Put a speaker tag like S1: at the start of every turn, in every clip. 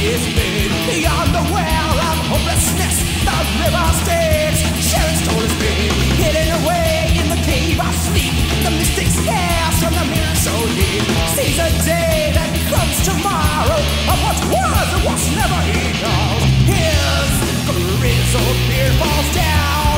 S1: is made. Beyond the well of hopelessness, the river stays. Sharon Stone is made, hidden away in the cave of sleep. The mystic stares from the mirror so deep. Sees a day that comes tomorrow, of what was and what's never he knows. His grizzled beard falls down.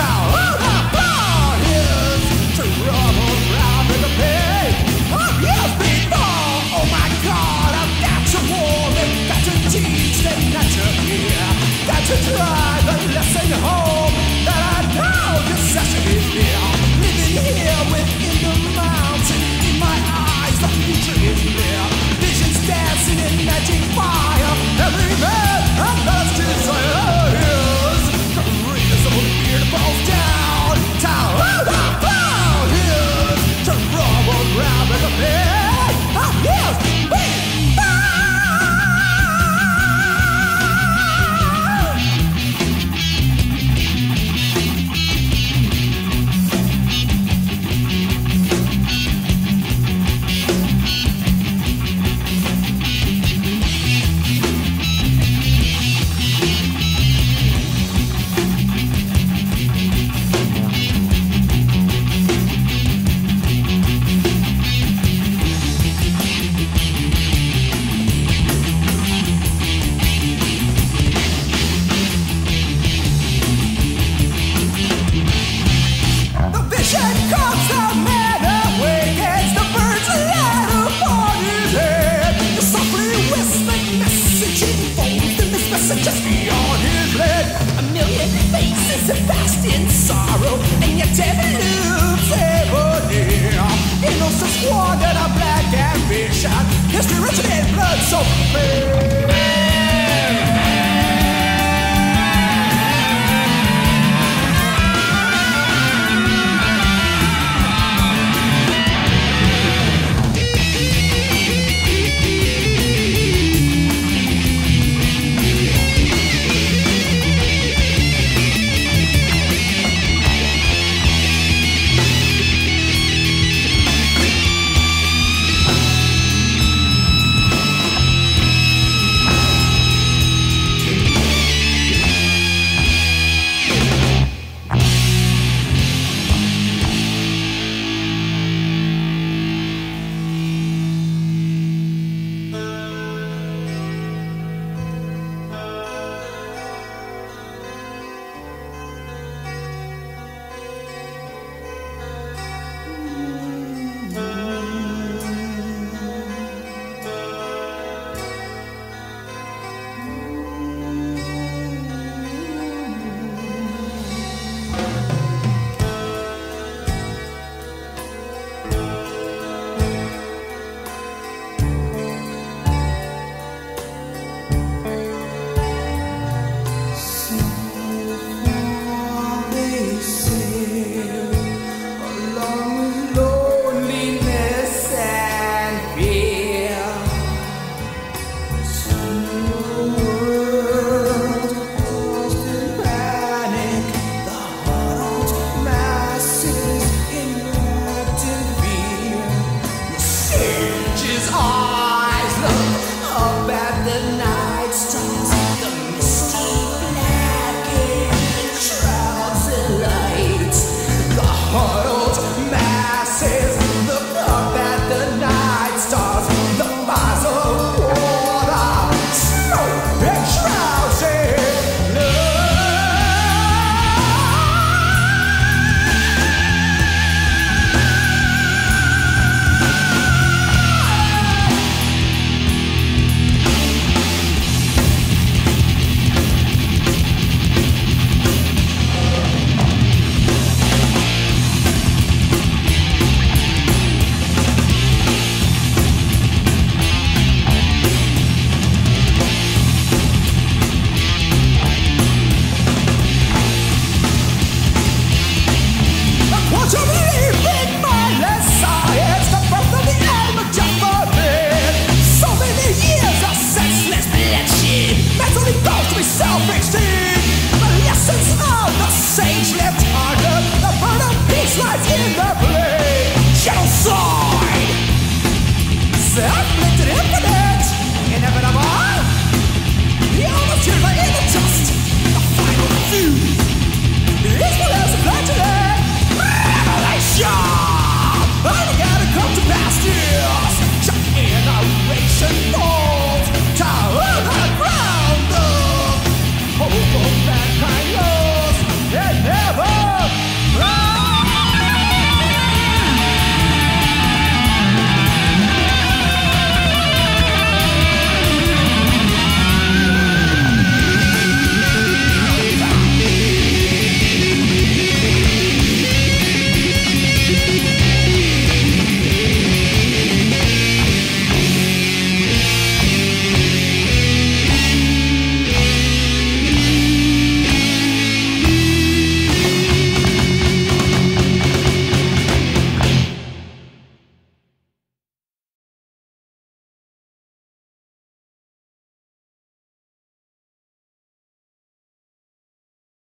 S1: His troubled brow in the pain of years before. Oh my God, I've got to warn them, got to teach them not to hear, got to drive the lesson home that I know deception is near. Living here within the mountain, in my eyes the future is clear. Visions dancing in magic fire, every man and love's desire. His grizzled beard falls down. His troubled brow in the pain of years before. Just beyond his lead, a million faces are fast in sorrow, and yet every loop's ever near. Innocence squandered, a black ambition, history written in blood so fair.